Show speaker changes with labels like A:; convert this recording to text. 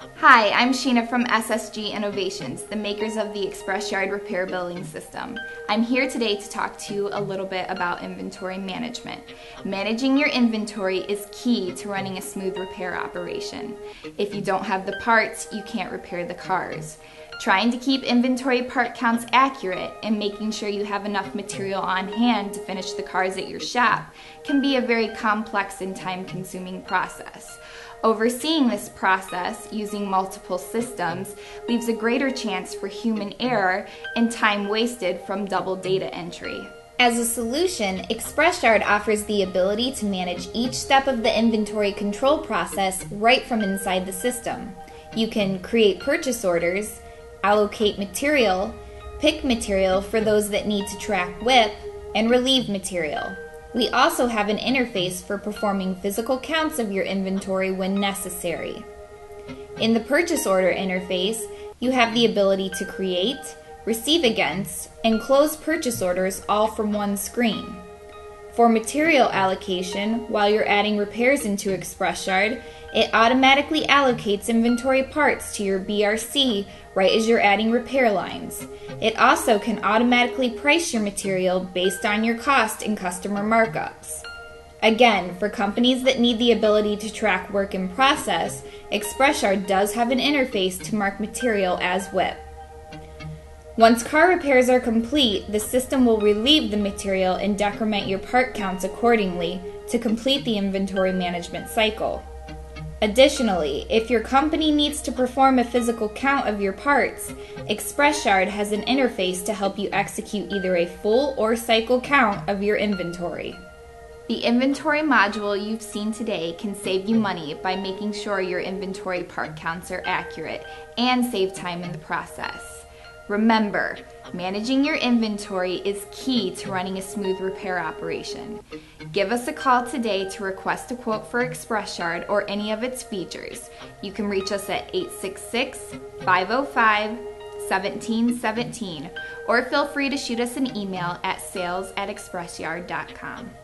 A: Hi, I'm Sheena from SSG Innovations, the makers of the ExpressYard repair billing system. I'm here today to talk to you a little bit about inventory management. Managing your inventory is key to running a smooth repair operation. If you don't have the parts, you can't repair the cars. Trying to keep inventory part counts accurate and making sure you have enough material on hand to finish the cars at your shop can be a very complex and time-consuming process. Overseeing this process using multiple systems leaves a greater chance for human error and time wasted from double data entry.
B: As a solution, ExpressYard offers the ability to manage each step of the inventory control process right from inside the system. You can create purchase orders, allocate material, pick material for those that need to track WIP, and relieve material. We also have an interface for performing physical counts of your inventory when necessary. In the purchase order interface, you have the ability to create, receive against, and close purchase orders all from one screen. For material allocation, while you're adding repairs into ExpressYard, it automatically allocates inventory parts to your BRC right as you're adding repair lines. It also can automatically price your material based on your cost and customer markups. Again, for companies that need the ability to track work in process, ExpressYard does have an interface to mark material as WIP. Once car repairs are complete, the system will relieve the material and decrement your part counts accordingly to complete the inventory management cycle. Additionally, if your company needs to perform a physical count of your parts, ExpressYard has an interface to help you execute either a full or cycle count of your inventory.
A: The inventory module you've seen today can save you money by making sure your inventory part counts are accurate and save time in the process. Remember, managing your inventory is key to running a smooth repair operation. Give us a call today to request a quote for ExpressYard or any of its features. You can reach us at 866-505-1717 or feel free to shoot us an email at sales@expressyard.com.